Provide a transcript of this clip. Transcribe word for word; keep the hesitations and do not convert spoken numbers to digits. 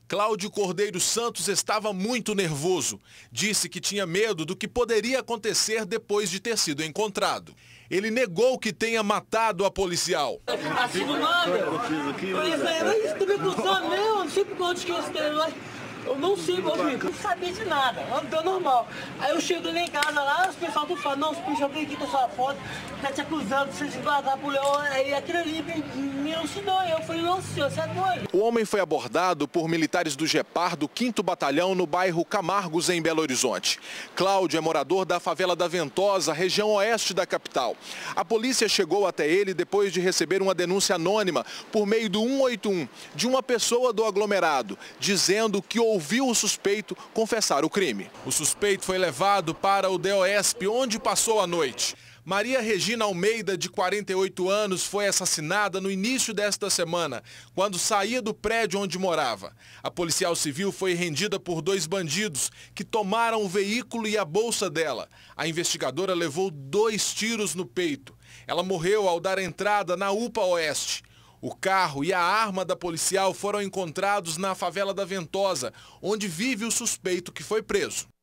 Cláudio Cordeiro Santos estava muito nervoso. Disse que tinha medo do que poderia acontecer depois de ter sido encontrado. Ele negou que tenha matado a policial. Assim do nada. Eu falei, mas isso também funciona mesmo, eu não sei por onde que esse negócio. Eu não sei, meu filho, não sabia de nada, andou normal. Aí eu chego lá em casa lá, os pessoal do falam, não, os policiais vêm aqui com a sua foto, tá te acusando de você se guardar por leão. Aí aquilo ali me, me elucidou. Eu falei, não, senhor, você é doido. O homem foi abordado por militares do GEPAR do quinto Batalhão no bairro Camargos, em Belo Horizonte. Cláudio é morador da favela da Ventosa, região oeste da capital. A polícia chegou até ele depois de receber uma denúncia anônima por meio do um oito um de uma pessoa do aglomerado, dizendo que ouviu o suspeito confessar o crime. O suspeito foi levado para o DEOESP, onde passou a noite. Maria Regina Almeida, de quarenta e oito anos, foi assassinada no início desta semana, quando saía do prédio onde morava. A policial civil foi rendida por dois bandidos que tomaram o veículo e a bolsa dela. A investigadora levou dois tiros no peito. Ela morreu ao dar entrada na UPA Oeste. O carro e a arma da policial foram encontrados na favela da Ventosa, onde vive o suspeito que foi preso.